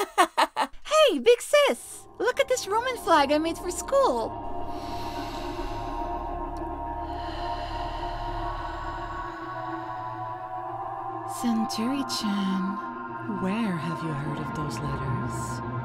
Hey, big sis! Look at this Roman flag I made for school. Centuri-Chan, where have you heard of those letters?